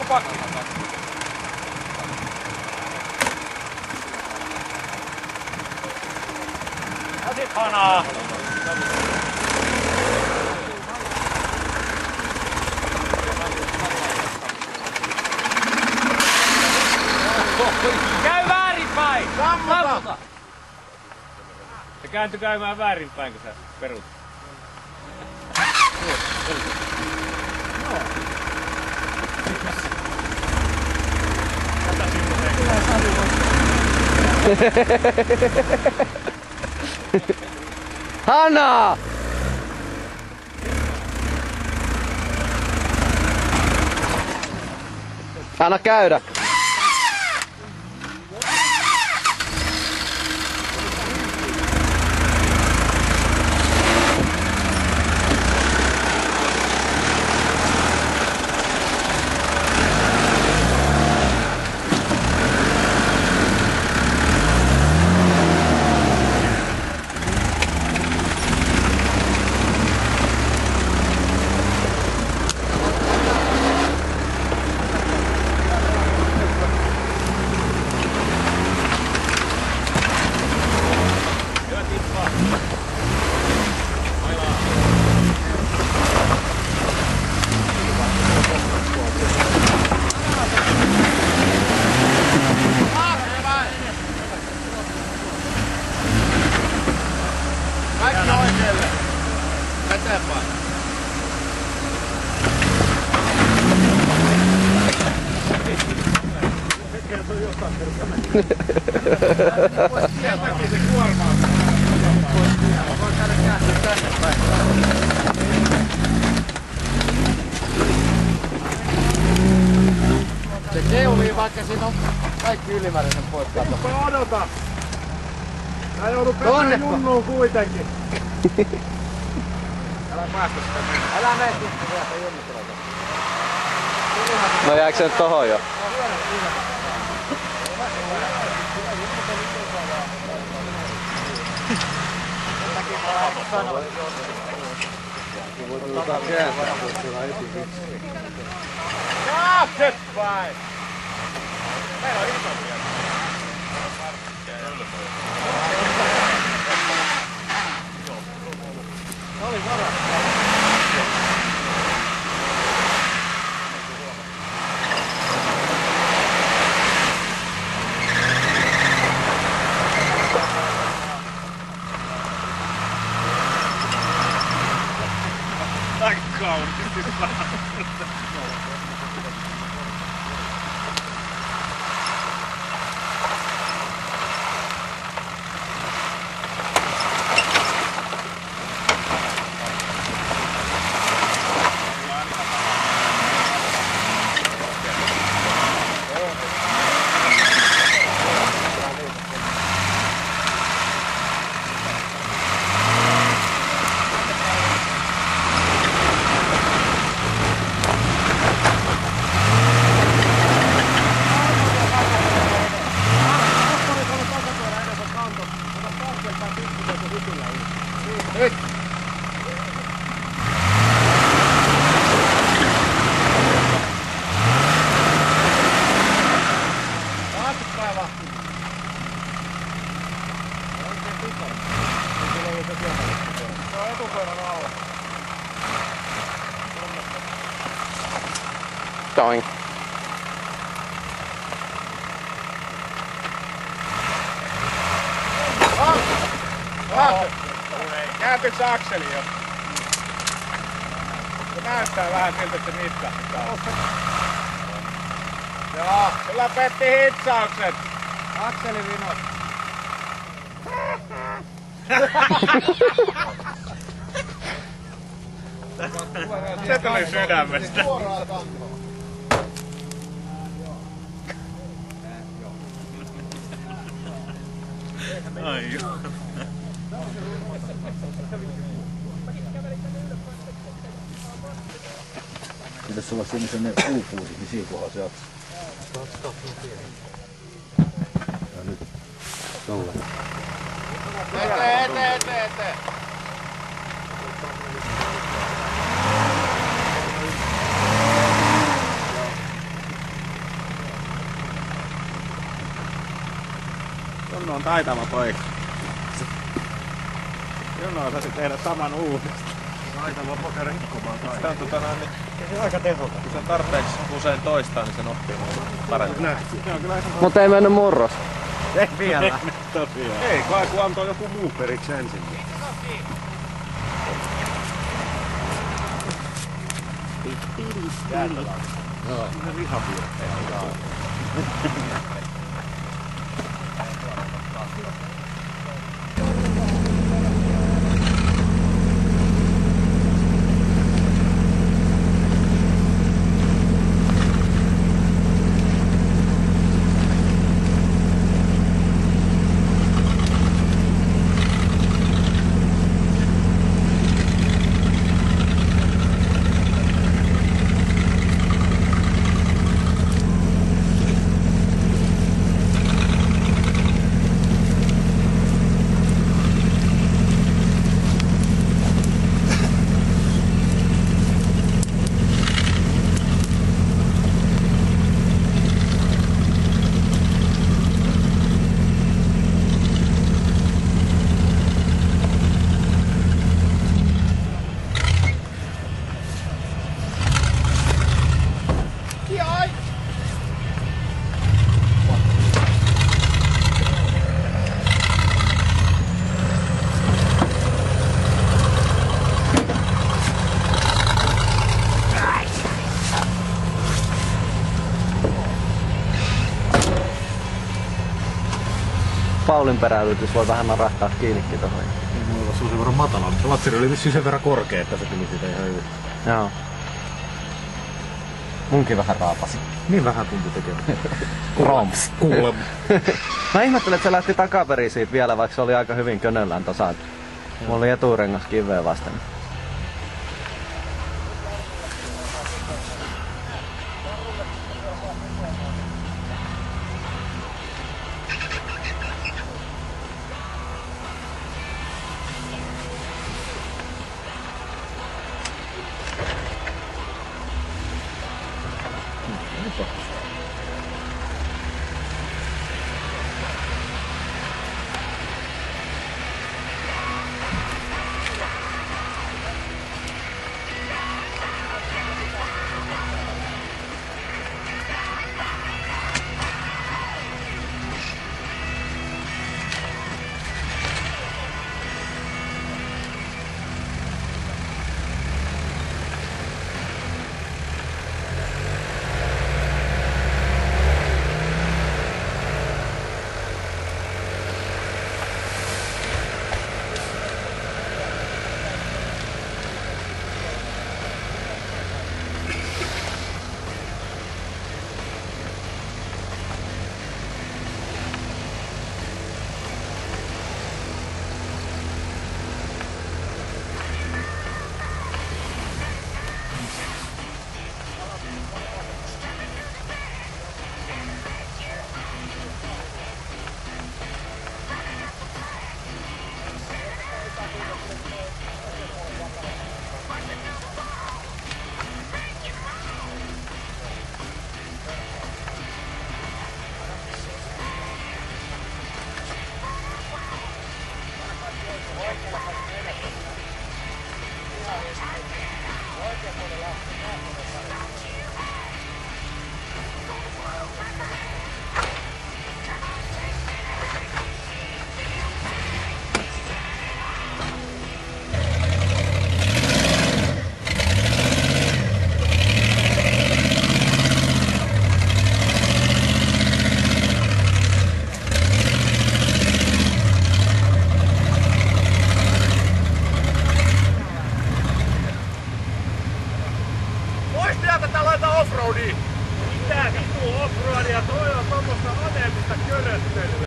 Onko pakki? Asit hanaa! Käy väärinpäin! Sammuta! Se kääntyi käymään väärinpäin, kun sä perut. Hanna! Anna käydä. Kaikki oikealle. Eteenpäin. Sen takia se kuormaa. Voi käydä kääntyä tänne päin. Se keulii, vaikka siinä on kaikki ylimääräisen pois kato. Odota! Mä joudun pääsemään junnuun kuitenkin. Älä päästä sitä mennä. Älä mene sitten vielä sitä junnuttelata. No jääkö se nyt tohon jo? Taaksepäin! Meillä on iso vielä. Oli varaa. Aika kauniisti vaan. Nyt! Taaksepäin vahti. Oikein pitää. Se on etupöydän alla. Toing. Kääntyykö se akseli jo? Se näyttää vähän siltä, että se nitkahtaa. Joo, sillä petti hitsaukset. Akseli vinot. Se tuli sydämestä. Ai joo. Pitäis olla siinä sellainen puupuusi, niin siinä kohdassa jaksaa. Ja nyt tolleen. Eteen. Juno on taitava poika. Juno osasi tehdä saman uudestaan. Taitava poka rikkomaan Sitä on Se on aika tehokas. kun sen tarpeeksi usein toistaa, niin sen oppii paremmin. Joo, kyllä ihan Mut ei mennyt murros. Ei vielä. tosiaan. Ei kai kun antoi joku muu periksi ensin. Joo. Ne lihapiirteet. Paulin peräytys voi vähän narahtaa kiinnikin tohon. Mulla on sen verran matala, mutta latseri oli vissiin sen verran korkea, että se tuli siitä ihan hyvin. Joo. Munkin vähän raapasi. Niin vähän tuntui tekemään. Romps. Kuulemma. Mä ihmettelin, että se lähti takaperin siitä vielä, vaikka se oli aika hyvin könöllään tasan. Mulla oli eturengas kiveä vasten. Mitä vittu offroadia, toi on tommoista aneemista köröttelyä.